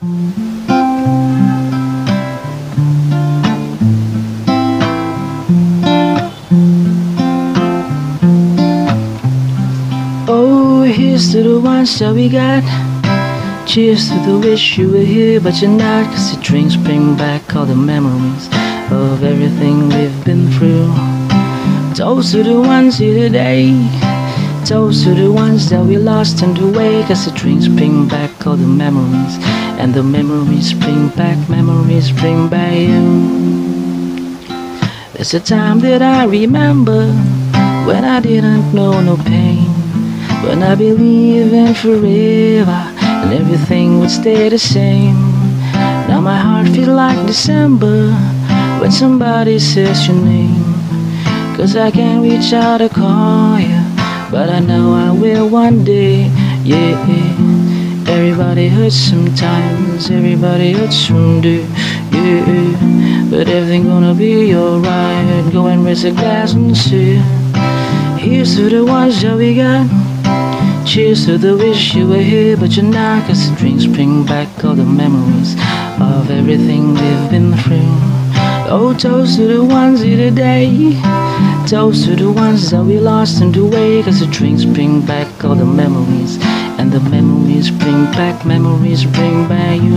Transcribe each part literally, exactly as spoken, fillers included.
Oh, here's to the ones that we got. Cheers to the wish you were here but you're not, 'cause the drinks bring back all the memories of everything we've been through. Toast to the ones here today. Toast to the ones that we lost in the way, 'cause the drinks bring back all the memories, and the memories bring back, memories bring back you. There's a time that I remember when I didn't know no pain, when I believed in forever and everything would stay the same. Now my heart feels like December when somebody says your name, 'cause I can't reach out to call you, but I know I will one day, yeah. Everybody hurts sometimes, everybody hurts someday, yeah. But everything gonna be alright. Go and raise a glass and say, here's to the ones that we got. Cheers to the wish you were here but you're not, 'cause the drinks bring back all the memories of everything we've been through. Oh, toast to the ones here today. Toast to the ones that we lost in the way, 'cause the drinks bring back all the memories, and the memories bring back, memories bring back you.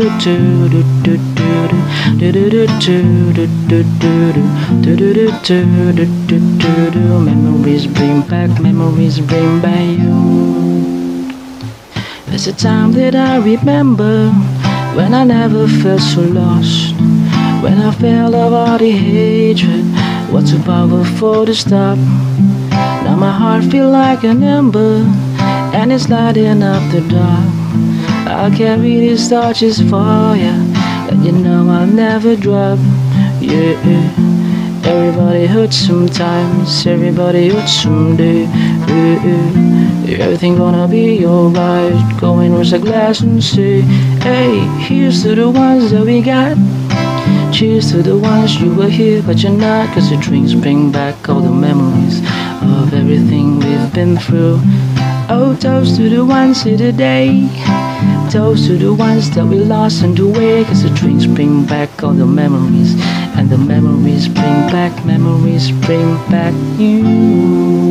Memories bring back, memories bring back you. There's a time that I remember when I never felt so lost, when I felt of all the hatred was too powerful to stop. Now my heart feel like an ember, and it's lighting up the dark. I'll carry these torches for you, and you know I'll never drop, yeah. Everybody hurts sometimes, everybody hurts someday, yeah. Everything gonna be alright. Go and raise a glass and say, hey, here's to the ones that we got. Cheers to the ones you were here but you're not, 'cause the drinks bring back all the memories of everything we've been through. Oh, toast to the ones here today. Toast to the ones that we lost in the way, 'cause the drinks bring back all the memories, and the memories bring back, memories bring back you.